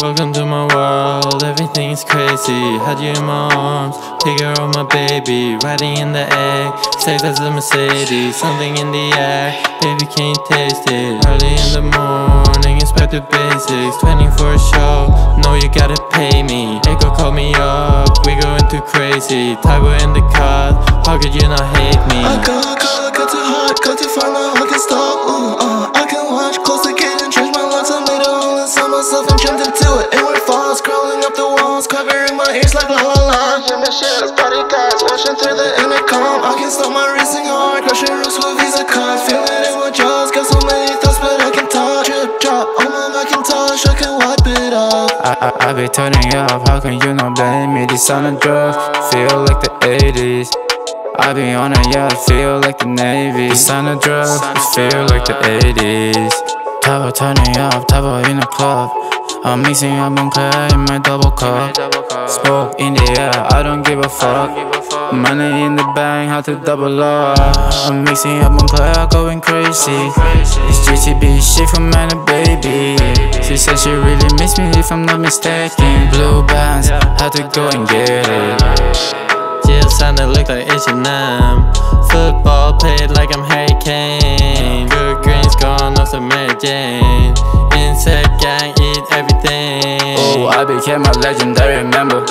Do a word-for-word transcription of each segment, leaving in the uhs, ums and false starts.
Welcome to my world, everything's crazy. Had you in my arms, take care of my baby. Riding in the air, safe as a Mercedes. Something in the air, baby can you taste it? Early in the morning, it's back to basics. Training for a show, know you gotta pay me. Echo call me up, we going too crazy. Typo in the car, how could you not hate me? I got, got, got too hard, got too far, now I can stop. Ooh, uh, I can watch close to get and change my locks. I made a hole inside myself and jumped into it. Inward falls, crawling up the walls, covering my ears like la la la. Hear the shit, party guys, watching through the intercom. I can stop my racing heart, crushing roofs with Visa cards. Feel it in my jaws, got so many thoughts, but I can talk. Drip drop on my Macintosh, I can wipe it off. I, I, I be turning up, how can you not blame me? This on a drug, feel like the eighties. I be on a yacht, feel like the Navy. This on a drug, feel like the eighties. Typo turning up, typo in the club. I'm mixing up Moncler in my double cup. Smoke in the air, I don't give a fuck. Money in the bank, how to double up. I'm mixing up Moncler, going crazy. It's G T B shit from man and baby. She said she really miss me if I'm not mistaken. Blue bands, had to go and get it. Jill sounded look like H and M. Football played like I'm Harry Kane. Good greens gone off the Mary Jane. Insect gang eat everything. Oh, I became a legendary member.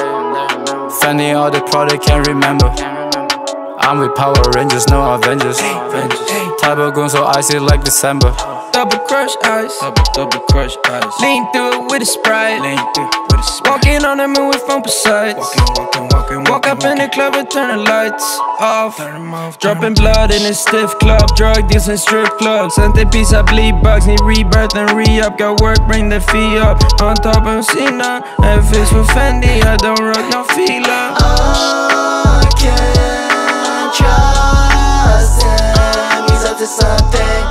Fanny all the product can't remember. I'm with Power Rangers, no Avengers. Typo goon so icy like December. Double crush ice, Double, double crush ice. lean through it with a Sprite. Lean through with a sprite. Walking on the moon with phone sides. Walking, walking, walking, Walk up walking, in the club and turn the lights off. Turn 'em off, turn 'em Dropping blood in a stiff club. Drug deals and strip clubs. Centipedes, I bleed bugs. Need rebirth and re-up. Got work, bring the fee up. On top of Cena. F is for Fendi. I don't rock no fila. I can't trust him. He's up to something.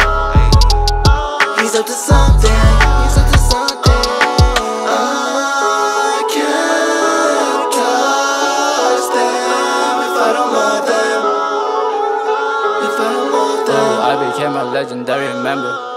He's up to something. He's up to something. I can't trust them if I don't love them. If I don't love them. Oh, I became a legendary member.